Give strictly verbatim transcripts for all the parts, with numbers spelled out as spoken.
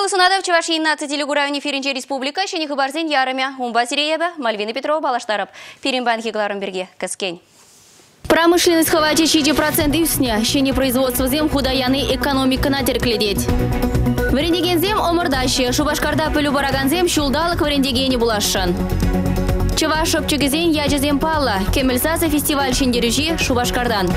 Тулысынада в Чувашии-наци телегурайны Ференче Республика шені хыбарзен ярымя. Умба Сирееба, Мальвина Петрова балаштарып. Перембанки Гларенберге, Каскен. Промышленность хватит шестьдесят процентов үсне, шені производство зем худаяны экономика на теркледеть. Варендеген зем омырдащи, Шубашкарда пылю бараган зем шулдалық варендегені булашшан. Чуваш шопчыгызен яжызем палла, Кемельсаза фестиваль шендережи Шубашкардан.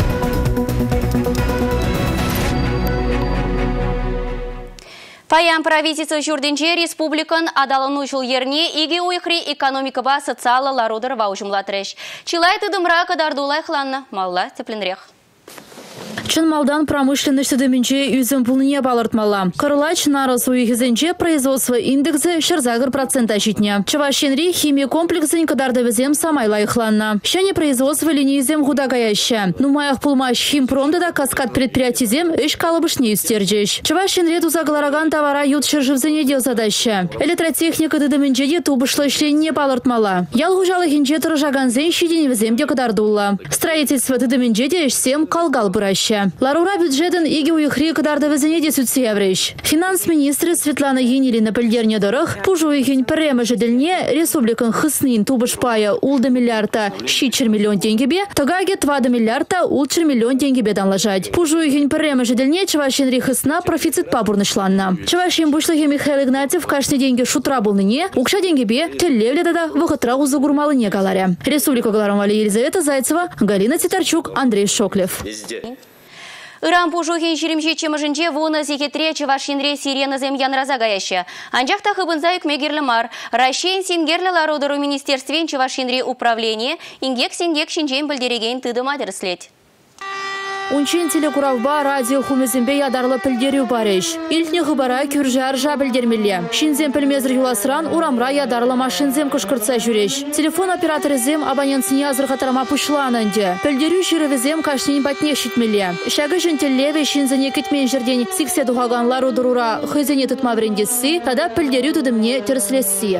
Паян правительство Журденче республикан адалыну жыл ерне иге уйхри экономика ба социалы ларудыр ваужымлатреш. Чилай тыдымра кадардулай хланна, малла тепленрех. Чын малдан промышленность дымінче үзім пулныне балыртмала. Кырлач нарыс уйхізенче производство индексы шырзагыр процента житне. Чувашенри химия комплексен кадардывізем самайлай хланна. Шәне производство линейзем худагаяща. Нумаях пулмаш химпромда да каскад предприятизем үш калыбышне үстержеш. Чувашенри тузаглараган товара ют шыржывзене дел задаща. Электротехника дымінче де тубышлы шленне балыртмала. Ял хужалы хинче тұржаганзен шиденевізем де кадардулла. Строительство дымінче де ішсем калгал бұраща. Ларура бюджетен иге уйхри кадардывізене де сүтсе явреш. Финанс министры Светлана Енилина пілдерне дұрық, пужу уйхин пірремі жеделне республикан хыснын тубышпая улды миллиарда щичер миллион тенгебе, тагаге твады миллиарда улчер миллион тенгебе данлажать. Пужу уйхин пірремі жеделне Чувашенри хысна профицит пабурнышланна. Чувашин бушлыхе Михаил Игнатьев кашны деньги шутра булныне, укша денгебе теллевле дада вахытра узагурмалыне галаря. Республика Галарамвали Елизавета Зайцева, Галина Титарчук, Андрей Шоклев. Иран пужухин ширимши чемажинче вуна зекетре Чувашинре сирена земьян разагаяща. Анжахта хыбынза юкмегерлі мар. Рашен сенгерлі ларудыру министерствен Чувашинре управление ингек сенгек шинчен білдереген тыдым адырслет. Унчен телекуравба радио хумезембе ядарлы пілдерю бареш. Илтне хыбара күржар жа білдермелі. Шинзем пілмезір юласыран урамра ядарлы машинзем кышкыртса жүреш. Телефон операторызем абонентсіне азырғатарама пұшланынды. Пілдерю шырывызем кашнен батне шитмелі. Шағы жынтеллеве шинзіне кетмен жерден сиксе дұғаған лару дұрура хызене тұтма брендесі, тада пілдерю тұдымне терслесі.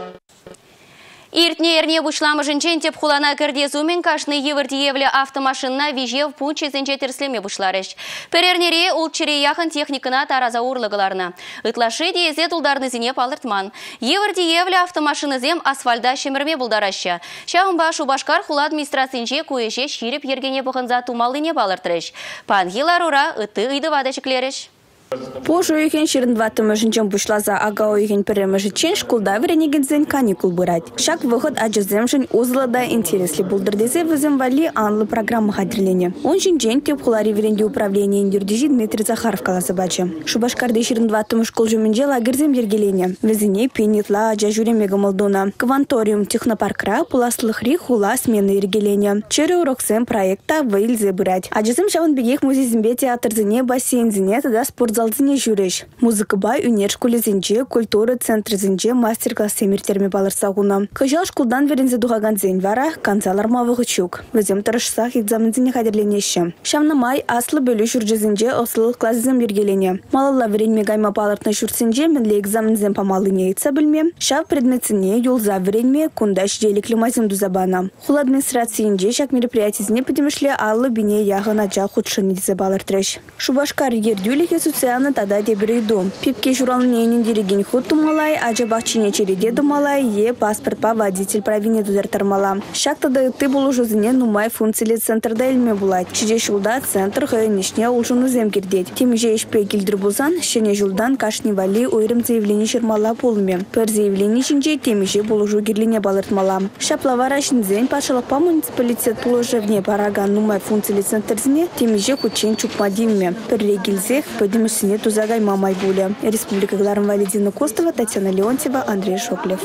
Иртне ерне бушламы жынчен теп хулана кірдезумен кашны евірдиевлі автомашинна вижев пунче зенче терслеме бушларыш. Перернере улчыре яхын техникына тараза урлығыларына. Ытлашы дезе тулдарны зіне палыртман. Евірдиевлі автомашинызем асфальда шемірме булдараща. Шағынба Шубашкар хула администрацинче куеже ширіп ергене бұғынза тумалыне палыртырыш. Пангилар ура ыты ыйды вадачыклеріш. Пожу уйхен ширындватымы жынчен бушлаза ага уйхен перемы жычен шкулда веренегензен каникул бұрать. Шак выход ажызем жын узлада интересли булдырдезе візем вали анлы программы хадерлене. Он жынчен теп хулари веренде управления индюрдежи Дмитрий Захаров каласы бачы. Шубашкарды ширындватымы школ жымынже лагерзем ергелене. Везіне пенетла ажа жүремегі молдона. Кванториум технопаркра пуласлыхри хула смены ергелене. Чөрі уроксем проекта вайлзе бұрать. Ажызем шавын бегех музейзімбе театрзіне бассейнзіне тада спортзал Залдыне жүреш. Музыка бай үнер школы зенче, культура центры зенче мастер-класс семиртерме балырсағуна. Кыжал шкулдан верензе дұғаған зен вара, канцалар мавығы чук. Візем тұрышсақ экзамен зене қадерленеші. Шамна май аслы бөлі жүржі зенче ослылық класс зем ергелене. Малалла веренме гайма балыртны жүрсенже мінлі экзамен зем памалыне етса білме. Шав предметсіне юлза веренме кундаш желіклі мазем дузабана. Хул администрациинже шак мероприятизіне подемішле аллы бине яғын аджа худшыны дезе балыртреш. Шубашкар ердюліке суция тада дебрейду. Пипке журалненен дереген худ думалай, ажа бахчине череде думалай, е паспорт па водитель правине дудартармала. Шак тада ты был уже зіне нумай функцияле центрда эльме булать. Чиде шулда центр хайнишне улжуну зем кирдеть. Тем же ешпе килдір бузан, шене жулдан кашни вали ойрым заявление шермала полме. Пер заявление шинже тем же был уже гирлине балыртмала. Шаплавара шинзен пашалак па муниципалитет положевне параган нумай функцияле центр зіне, тем же кучен чукмадимме. Перлегилзех подимыш Нету загай мамай буля. Республика Галарамвали Дина Костова, Татьяна Леонтьева, Андрей Шоклев.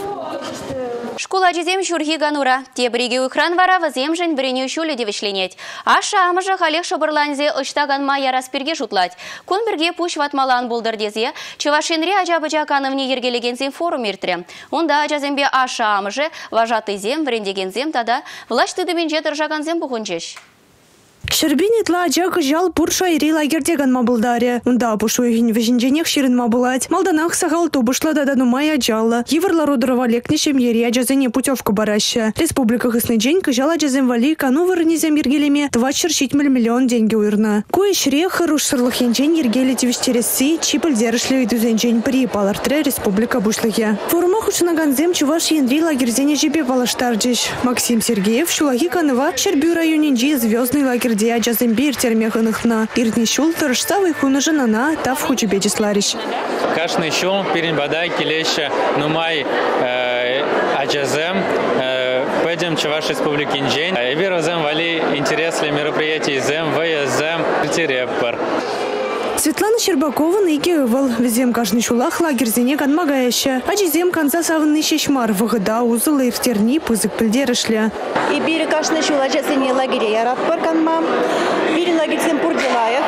Школа жезем шурхи ганура. Те бриге уйхран вара вазем жен бреню шуле девишленеть. Аша амажа халех шабырланзе ыштаган мая расперге шутлать. Кун бірге пуш ватмалан булдырдезе, Чувашинре ажабыжа канывне ергелегензем форум иртре. Онда ажазембе аша амажы, вожатый зем, врендегензем тада, власть тыдымен жетыр жаганзем бұғынчеш. Шербинит ладжак жал пурша ири лагердеган мабылдаре. Унда пушуйгин вежинженех ширин мабылать. Малданах сагал тубышла дадану мая джалла. Еварла родурова лекнешем ери аджазене путевка бараща. Республика Хыснеджень кыжал аджазем вали кану вырнизем ергелеме два черщитмель миллион деньги уйрна. Куй шрех руш сырлыхенжень ергели тивиштереси чипл дершлю идузенжень при палартре республика бушлыхе. Форумах учнаганзем чуваш янри лагерзене жибе балаштарджиш. Максим Сергеев шулаги каныва Шербю районенджи звездный лагерь Аджазембир термеханахна. Иртни шул торжставый хунажанана тав хучебеди сларищ. Кашный шул перед бадай келеща нумай аджазем пойдем чуваш республики Инжень. Эбиразем вали интересные мероприятия зем вязем терепар. Светлана Щербакова наикивал везем каждый шулах лагерзене канмагающа. Аджизем конца савны шешмар выгода узлы и втерни пызык пыльдерышля. И бири каждый шулах аджазене лагере ярат парканма. Бири лагерзем пурдилаев.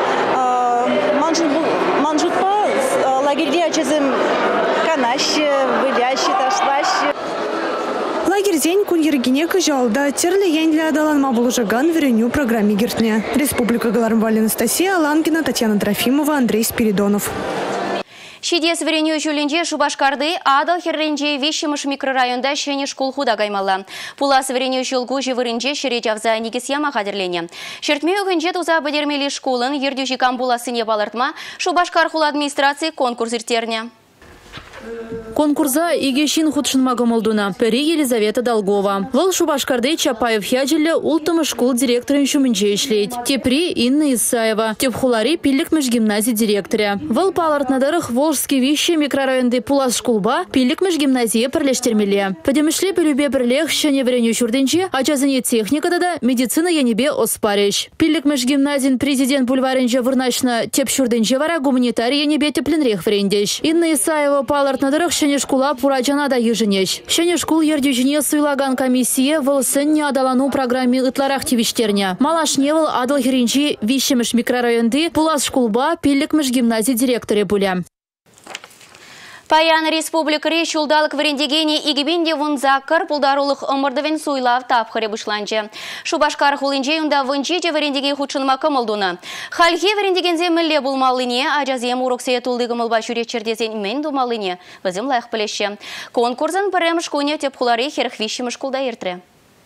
Манжутпа лагере аджазем канаще, выляще, ташлаще. Лагерзень кун ергине кыжалда терли яньля адаланма булужаган вереню программе гертне. Республика Галармвали Анастасия Алангина, Татьяна Трофимова, Андрей Спиридонов. Шидес вереню чуленже Шубашкарды адал херренже вещимыш микрорайонда шене школ худа гаймалла. Пулас вереню чулгу живырынже шеретявза нигесьяма хадерлене. Шертмею гынже туза бадермели школын ердюши камбуласыне балартма Шубашкар хул администрации конкурс иртерне. Конкурса игешин худшинмага молдуна. Пери Елизавета Долгова. Вол Шубашкарды Чапаев хяджеле ултымы школ директорын шумынче ишлейт. Тепри Инна Исаева. Тепхулари пиллик межгимназии директоря. Вол палартнадарых Волжский вище микрорайонды Пулас школба пиллик межгимназии перлештермеле. Подемышле полюбе перлех щене вреню чурденче, а чазане техника дада медицина янебе оспарещ. Пиллик межгимназин президент бульваренче вырначна теп чурденче вара гуманитарий янебе тепленрех врендещ. Инна Исаева палартнадарых щене школа пурачана да еженещ. Щене школ ердюжине суйлаган комиссия волсын не адалану программе ытларах тивиштерня. Малашневал адал херинчи вищемеш микрорайонды Пулас школба пиллик межгимназии директоре буля. Паян республика решулдалық варендегене игибенде вунзаккар пулдарулық ымырдывен суйлав тапхаре бұшланчы. Шубашкар хулинже юнда вынчите варендеген худшынма кымылдуна. Хальхе варендегензе мүлле булмалыне, ажазем уроксия тулдығы мылба жүрекчердезен мен думалыне. Візім лайық білеші. Конкурсын пірем шкуне теп хулары херх виші мышкулда ертірі.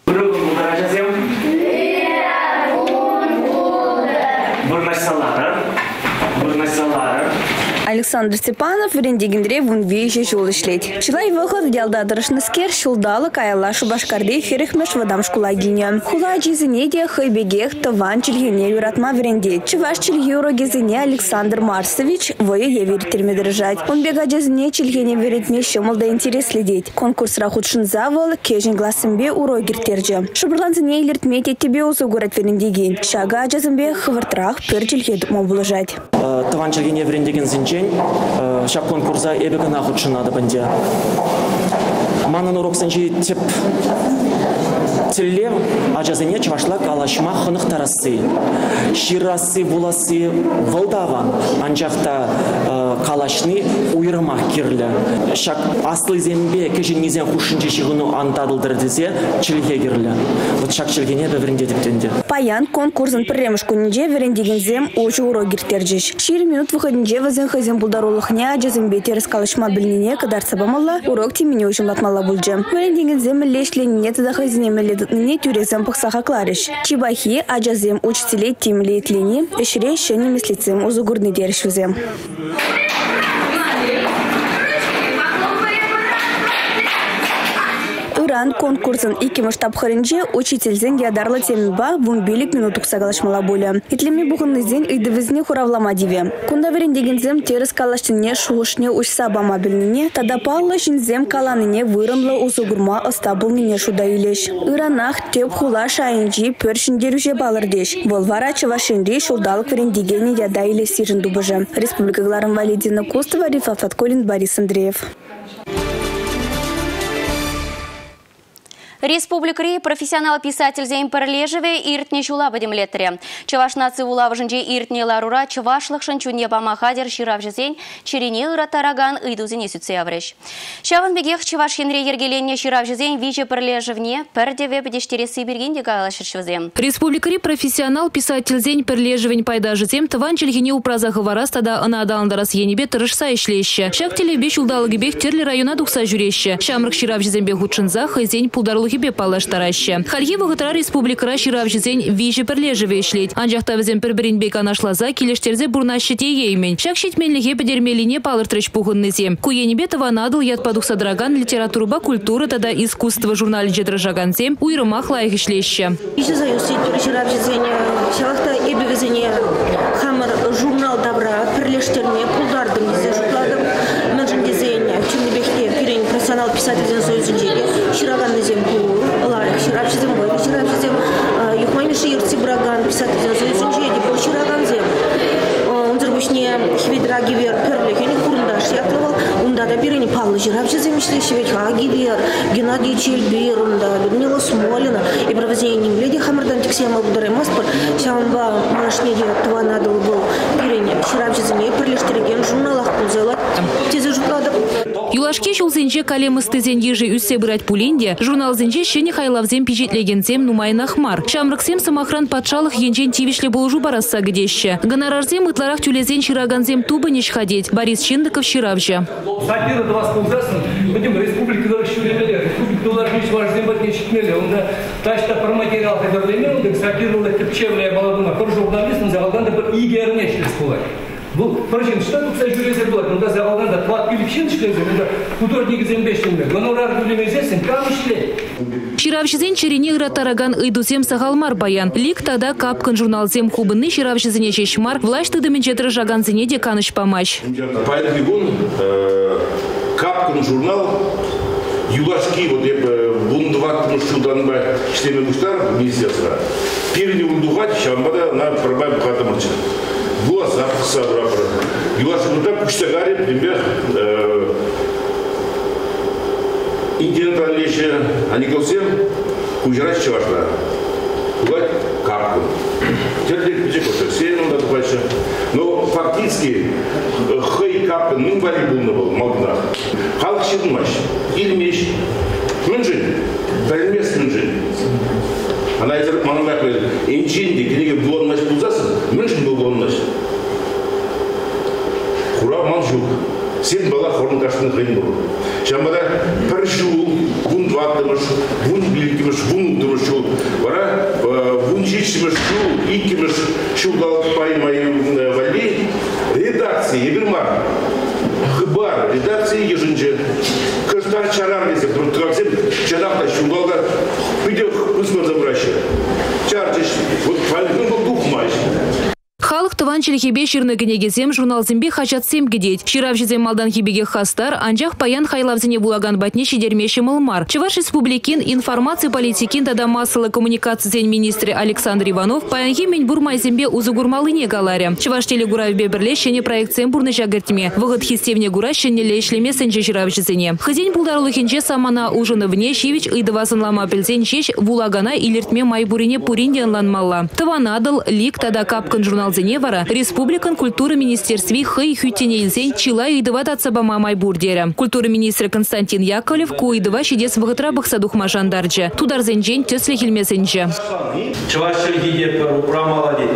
Александр Степанов врендегендре вун вейже жол ишлет. Чилай выход делда дырышныскер шулдалы кайла Шубашкарды херехмеш вадам шкулагине. Хула джизинеде хайбегех таван чильгене юратма вренде. Чиваш чильгеро гезине Александр Марсович вое евер термедержать. Он бега джизине чильгене веретме шомалда интерес следить. Конкурс рахудшин завал кежин гласымбе урогер терже. Шубрланзине илертмете тебе узугурат врендеген. Шага джизимбе хвартрах пер чильгед мобулажать. Таван чильгене врендеген зинчен. Шап конкурса эбега нахудши надо банде. Манын урок сенчи тип телле ажазыне чавашла калашма хынық тарасы. Ширасы буласы волдаван анжақта калашны уйрымақ керлі. Шак аслы зембе кежін незен хушынчы шығыну антадылдыр десе чилге керлі. Вот шак чилгене бе вренде дептенде. Паян конкурсын пірреміш күнінже врендеген зем очы урок кертержеш. Шир минут выходынже вазен хазен булдарулықне ажазымбе теріс калашма білініне кадар сабамалла урок теміне ошымлатмалла бұлжы. Врендеген зем лешленіне тада хазинемелі не тюрезам пахсаха клариш. Чибахи аджазем учителей тимли тлени, эшре щени мислицем узугурный дершвизем. Иран конкурсын ики масштаб харинже учительзен ядарлы темба вумбилик минутук сагалашмала боля. Итлеми бухынный зен идывизне хуравлама диве. Кунда верендегензем терес калаштыне шушне ушса мобильнине, тада палла шинзем каланыне вырымлы узугурма остабылныне шуда илеш. Иранах теп хула шайынжи першин дерюже балырдеш. Волвара чавашинри шулдалык верендегене яда иле сирин дубыжа. Республика Галармвали Дина Костова, Рифат Фатколин, Борис Андреев. Республикари профессионал писатель зейм перлежеве иртне жула бадемлеттере. Чаваш нации улавыжынже иртне ларура чавашлық шанчуне бамахадер ширавжызень черене ыратараган ыйдузыне сүтсе авреш. Шавын бегех чаваш хенре ергеленне ширавжызень виже перлежевне пердеве бедештересы бергенде галашыршвызем. Республикари профессионал писатель зейм перлежевень пайдажызем тыван челгене упразахы варас тада ына адаландарас енебе тырышса ишлеще. Шак телебеш улдалыгы бех терли района духса жүреще. Шамрык ширавжызембе худшынза хайзень пулдарлы Хибе палаштараще. Халье вагытра республикара ширавжызень виже перлежеве ишлейт. Анжақта візен пір-бірінбек анашлаза келештерзе бурнащы тейеймен. Шак шетменліге бедермелине палыртрыш пухыннызе. Куенебе таванадыл ятпадух садраган литература, культура тада искусство журналинже дрожаганзе уйрымах лайық ишлеще. Еще заюсит ширавжызень шалахта эбевезене хамыр журнал добра перлештерне пулдардым дезе жукладым. Мәжін дезень чүмнебекте пирен профессионал писательден союзынжеге шираганнызем лайық ширавжызем бой ширавжызем юхманиши ирти браган писательден союзынжеге бұл шираганзем. Онзырбышне хиведра гивер перлехени курындаш яктывал. Унда да пирени Павлы ширавжызем ишлеші ветха гивер, Геннадий Чельбер, унда Людмила Смолина. И правозенем леди хамырдан тексема бударемаспор. Шамба машнеде тванадыл был пирени ширавжыземе перлештереген журналах пулзайлат. Тезе жукладым. Юлашке шулзенже калемыстызен ежи үссе бырать пуленде, журнал зенже шені хайлавзем пижетлегензем нумайын ахмар. Шамрыксем самохран патшалық енжен тивишле болжу барасса гдеще. Гонорарзем ытларах тюлезен шираганзем тубы неш ходить. Борис Чиндыков ширавжа. Сатира до вас ползасын, будем республикалар шүрелелер, республикалар биш важден бәткен шитмелі. Онда ташта про материал қадырлемел, дек сатиралы тіпчевле баладыма, бір журналистын завалганда бір игеріне шіліс болады. Впрочем, что тут кстати жюрезер было? Ну да, завалганда плат пилипшин шлезер, ну да, художник зембештенме. Гонорар дулемезесен, камышле. Ширавжызен черене ыратараган ыйдусем сахалмар баян. Лик тада капкан журналзем хубынны ширавжызене чешмар, власть тыдымен жаган-зене де каныш помощь. Пайда бегун, капкан журнал, юлашки, вот я бундыват мушудан ба штеме муштар министерства. Пирни улдухать, шамбада на пробай бухата мурча. Была запаса брапра. Юлашки ну так куштагари, пример, интеллектуаллеше аникалсем, кужрать чавашла. Кулать капкан. Теперь печек отсеян надо дальше. Но фактически хэй капкан ну вали был был магнат. Халк щедмаш. Или меч. Мунжин. Дальмес мунжин. Она это манумак инжинди книги блоннаш пузасы. Мунжин был блоннаш. Хура манжук. Сен бала хорн каштын хрен был. Шамбада бір жыл, вун дваттымыш, вун билкіміш, вун ұлдымыш жыл. Бара, вун жешіміш жыл, икіміш жылдалық паймай вали. Редакция, ебірмар, хыбар, редакция ежінже. Кыштар чарар десе, тұртығақсен, чанақта жылдалда пүйдек ұзмыр забыраща. Чарчыш, вот файлығын бұл дух майш. Халық тыван челхебе ширныкенегезем журналзембе хачатсем гедет. Ширавжызем малдан хибеге хастар, анжақ паян хайлавзене булаган батне шидермеші мылмар. Чуваш республикин информации политикин тада массалы коммуникации министрі Александр Иванов паянхи мен бурмайзембе узы гурмалыне галаре. Чуваш телегуравбе бірлешене проектсем бурны жагыртме. Вғыт хистевне гурашене лешлеме сенже ширавжызене. Хызень пулдарлыхенже самана ужыны вне шивич ыдывасын лама пельзен шеш булагана илертме майбурине пуринден ланмалла. Тыванадыл, лик тада капкан журнал Вара, Республикан культуры министерстве хэй хютенельзень чила и двадцать отсабама майбурдера. Культура министра Константин Яковлев куи два шидес в гатрабах садухма жандарджа. Тудар зенджень тёсле хельмесенджа. Чуваш чергиде про молодец.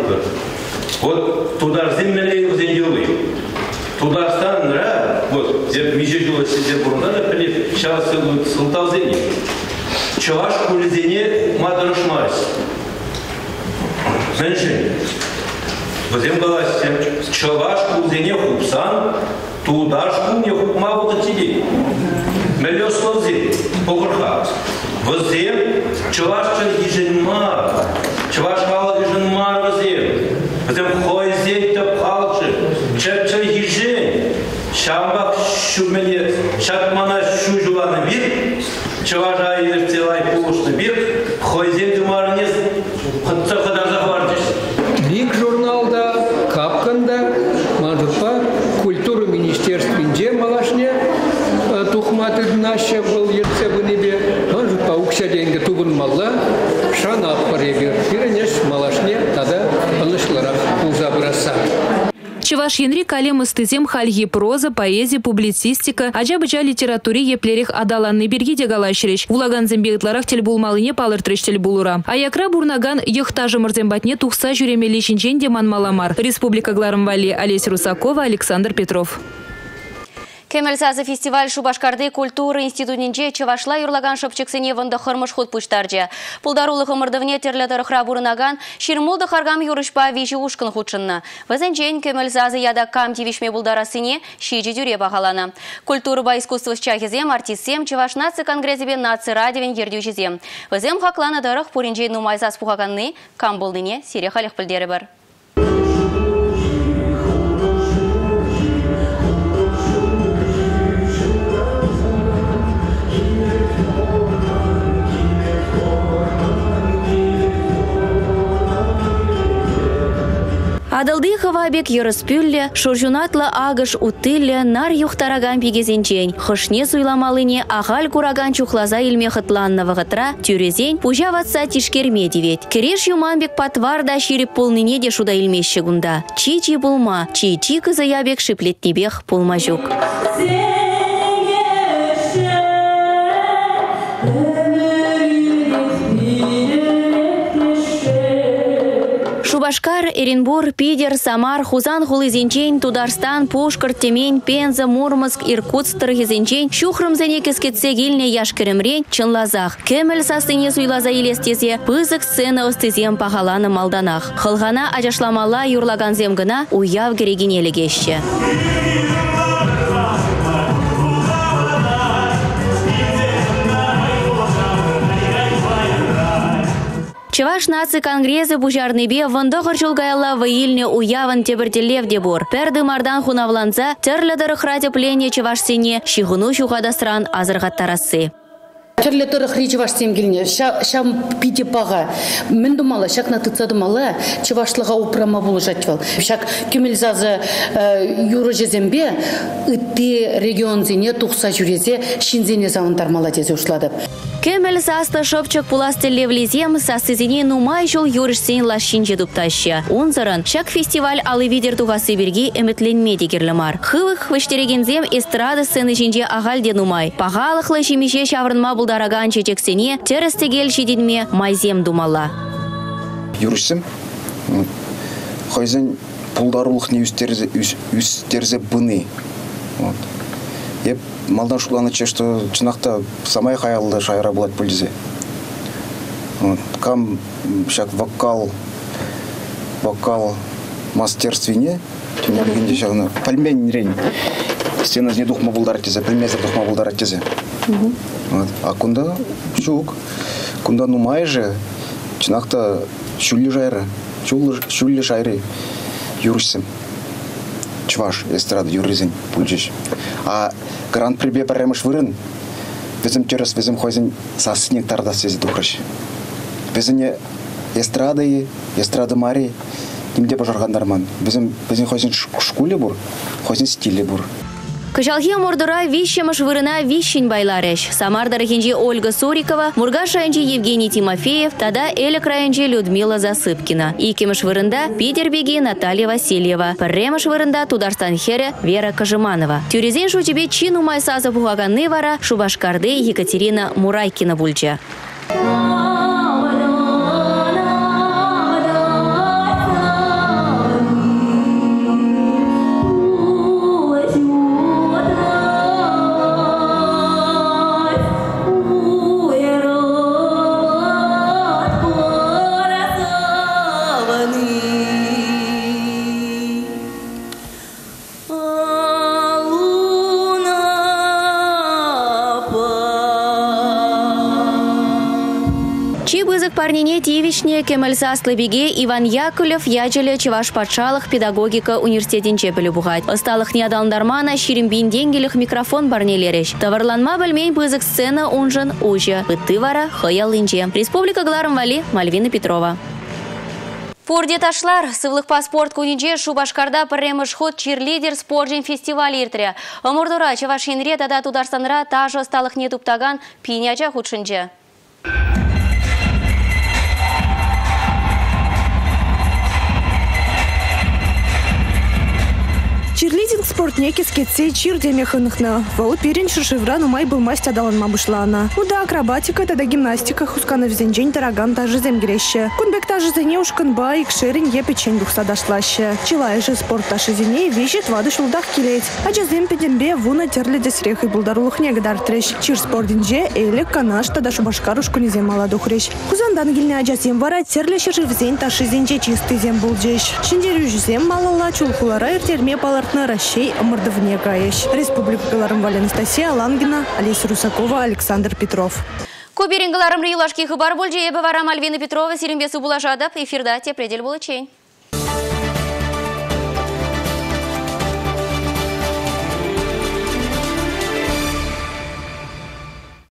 Вот тудар земляней зенделы. Тудар стан нра. Вот зеп мижежула сидзе бурна например. Сейчас сылтал зени. Чуваш кулизене мадарышмарс. Зенджень. Возем галасте, чавашку зене хупсан, тудашку не хупма вот отсиди. Мелёс лозе, погорха. Возем, чавашчан иженмар, чавашхала иженмар возем. Возем хойзень тапхалчы, чепча ижен. Шамбак шумеле, шатмана шужуланы бир, чаважа ирцелай пулушны бир, хойзень тумарнес, хатца хадар захвардиш. Лик журналда, капканда, мажупа, культуру министерстве малашне, тухматы наша был ерце в небе, мажупа укся деньги ребер. Пиренеш малашне тада алышлара узабраса. Чеваш Енри калем истызем хальги проза, поэзия, публицистика, ажабыжа литературе еплерех адаланны берги дегалашреш. Улаган зембегтларах телбулмалыне палыртреш телбулура. Аякра бурнаган йохтажы мырзембатне тухса жүремели шинчен деман маламар. Республика Гларымвали, Олеся Русакова, Александр Петров. Кемелсазы фестиваль Шубашкарды культуры институтинче Чавашла юрлаган шопчексене вынды хырмыш худ пуштарчы. Пулдарулы хымырдывне терлетары храбурынаган ширмулды харгам юрышпа вижи ушкын худшынна. Вазенчен Кемелсазы яда кам тивишме булдарасыне шиджи дюре бағалана. Культура ба искусство чахизем, артистсем, Чаваш наци конгрессебе наци радиовен ердюжизем. Вазем хакланы дырых пуринчей нумайзас пухаганны кам болдыне сире халих пілдері бар. Адалды хавабек йырыспюлле, шуржунатла агыш утылле, нар юхтараган пигезенчен, хышне суйламалыне агаль кураган чухлаза илме хытланна вағытра, тюрезен пужа ватса тишкерме девет. Кереш юманбек патварда ширип полныне де шуда илмешші гунда. Чи-чи пулма, чи-чи кызаябек шиплеттебех пулма жук. Шубашкар, Эренбур, Пидер, Самар, Хузан, Хулызенчен, Тударстан, Пушкар, Темень, Пенза, Мурманск, Иркутск, Тыргызенчен, Шухрым зенекескетсе гильне яшкеремрен, Чынлазах. Кемел састыне суйлаза елестезе, пызык сцена остызем пахаланы малданах. Хылгана ажашламала юрлаган земгына уяв керегенелегешші. Чаваш наци конгрессы бужарныбе вындығыр жылгайла вайылне уяван тебіртелев дебор. Перді мардан хунавланца терлядыры хратеплене чаваш сене шихуну шухадастран азырғаттарасы. Чарлетора хричеваш семгильне, шам пите пага. Мен думала, шак на тыца думала, чевашлыга упрама булыжатвал. Шак кемельзазы юры жезембе, ытты регион зене тухса жүрезе, шинзене завантармала тезе ушлады. Кемел састы шопчык пуластелле влезем, састызене нумай жол юрышсен лашинче дуптаща. Унзырын, шак фестиваль алы видер туғасы берге эметленме дегерлімар. Хывых хвыштерегензем эстрады сцены жинже ағалде нумай. Пағалықлы жемеше шаврынма булдараган чечексене терестегел шеденме майзем думала. Юрышсем, хойзен пулдарулық не үстерзе бұны. Еп малдан шуланы че, что чынақта самай хаялды шайра болады пөлдезе. Кам шак вокал, вокал мастерствине, түнелгенде шағына пальмен рейн. Стена не духма булдар тезе, пальмезер духма булдар тезе. А кунда шук, кунда нумай же, чынақта шулли жайры, шулли жайры юрышсем. Чваш эстрада юризен пульчиш. А гранд прибе паремыш вырын, везем терес, везем хойзен сасынек тарда свези духрыш. Везене эстрады, эстрады мари, немде пожаргандарман. Везем хойзен шкуле бур, хойзен стиле бур. Кыжалхе мордура вищемыш вырына вищень байлареш. Самарда рахинче Ольга Сурикова, Мургаш районче Евгений Тимофеев, тада Элек районче Людмила Засыпкина. Икемыш вырында Питербеги Наталья Васильева. Пірремыш вырында Тударстан хере Вера Кожеманова. Тюрезен шучебе чину майсазы пугаганны вара Шубашкарды Екатерина Мурайкина бульча. Парнине тивишне Кемельсаслы беге Иван Яковлев яджеле Чеваш патшалық педагогика университетинче білі бұғайд. Осталық неадалындармана ширимбин денгеліх микрофон барнелереш. Таварланма білмейн бызык сцена унжын ужы. Пытты вара хыялынче. Республика Гларымвали, Мальвина Петрова. Пурде ташлар, сывлық паспорт күнінче Шубашкарда пірремыш ход чирлидер спорджин фестиваль иртірі. Омырдура Чевашинре тада Тударстанра тажы осталық не туптаган пиняча худшынче. спортне кескетсе чир демехынықны. Вау перен шыршывран умай был масть адалан мабышлана. Уда акробатика тада гимнастика хусканы взенжень тараган тажы земгреща. Кунбек тажы зене ушканба икшерин епечень духса дашлаща. Чилай же спорт таши зене вещит вады шулдах келеть. А жазем педенбе вуна терли десрех и булдарулых негадар трещ. Чир спортинже элек канаш тада шубашкарушку незем маладухрещ. Кузандан гильне аджазем вара терли шыржывзень таши зенже чистый зем булджещ. Шиндерю жзем малала чулхулара иртерме палартна ращей мордовне гаещ. Республика Галарымвали Анастасия Лангина, Олеся Русакова, Александр Петров. Куберингаларым рилашки хыбар больже ебе вара Мальвина Петрова сиримбесу булажадап эфирда те предель булачень.